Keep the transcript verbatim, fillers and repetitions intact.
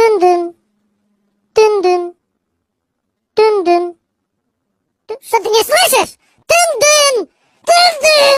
Dın dın. Dın dın. Dın dın. Dın. Что ты не слышишь? Дын-дын! Дын-дын!